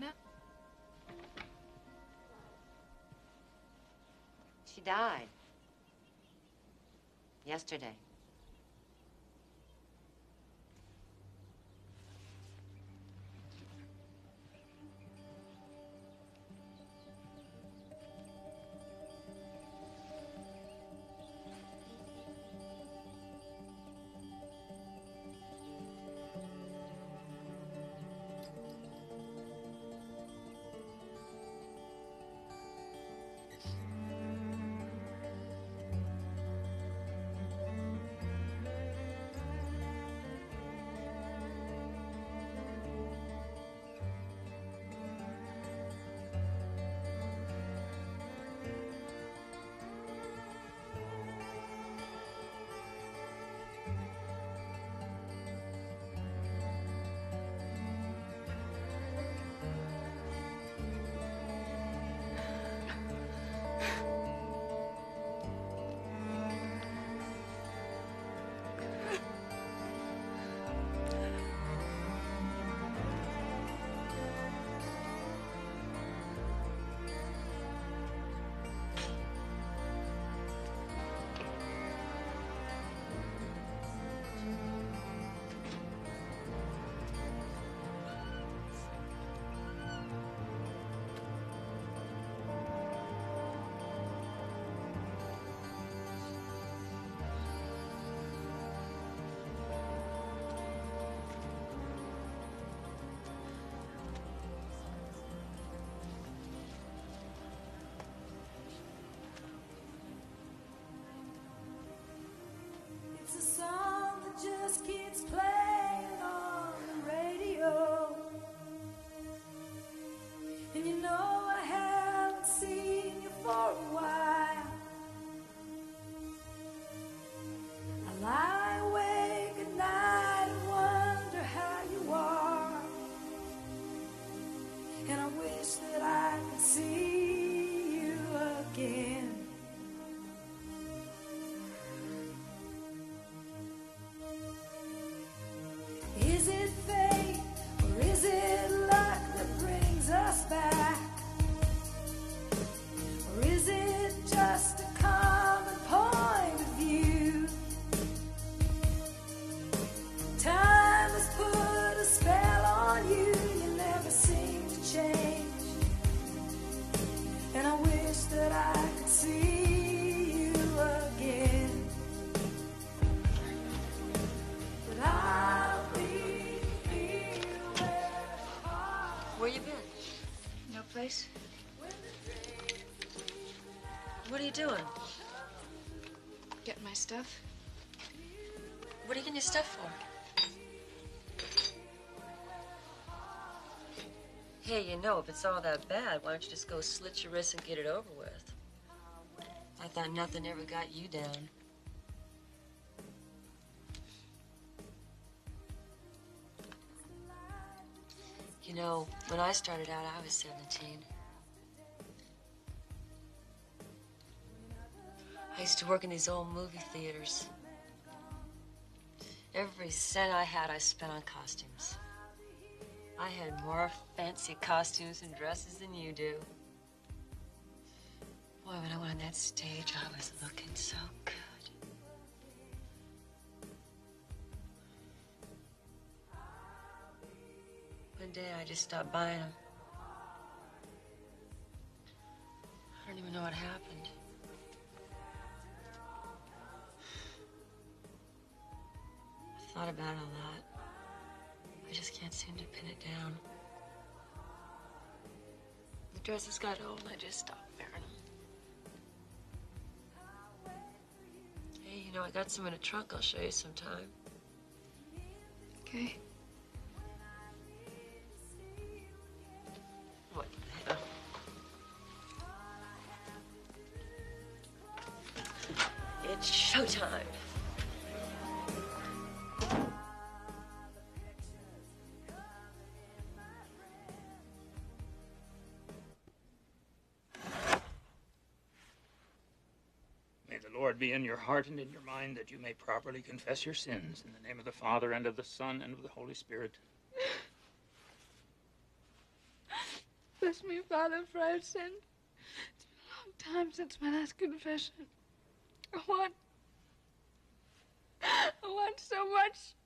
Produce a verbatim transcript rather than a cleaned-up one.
find out? She died. Yesterday. It's a song that just keeps playing on the radio. And you know I haven't seen you for a while. I lie awake at night and wonder how you are. And I wish that I could see you again. Is it fate or is it luck that brings us back? Or is it just a common point of view? Time has put a spell on you, you never seem to change. And I wish that I could see you again. But I'll be here where Where you been? No place. What are you doing? Getting my stuff. What are you getting your stuff for? Hey, you know, if it's all that bad, why don't you just go slit your wrists and get it over with? I thought nothing ever got you down. You know, when I started out, I was seventeen. I used to work in these old movie theaters. Every cent I had, I spent on costumes. I had more fancy costumes and dresses than you do. Boy, when I went on that stage, I was looking so good. One day, I just stopped buying them. I don't even know what happened. I thought about it a lot. I just can't seem to pin it down. The dresses got old and I just stopped wearing them. Hey, you know, I got some in a trunk I'll show you sometime. Okay. What the hell? It's showtime. May the Lord be in your heart and in your mind, that you may properly confess your sins in the name of the Father, and of the Son, and of the Holy Spirit. Bless me, Father, for I've sinned. It's been a long time since my last confession. I want... I want so much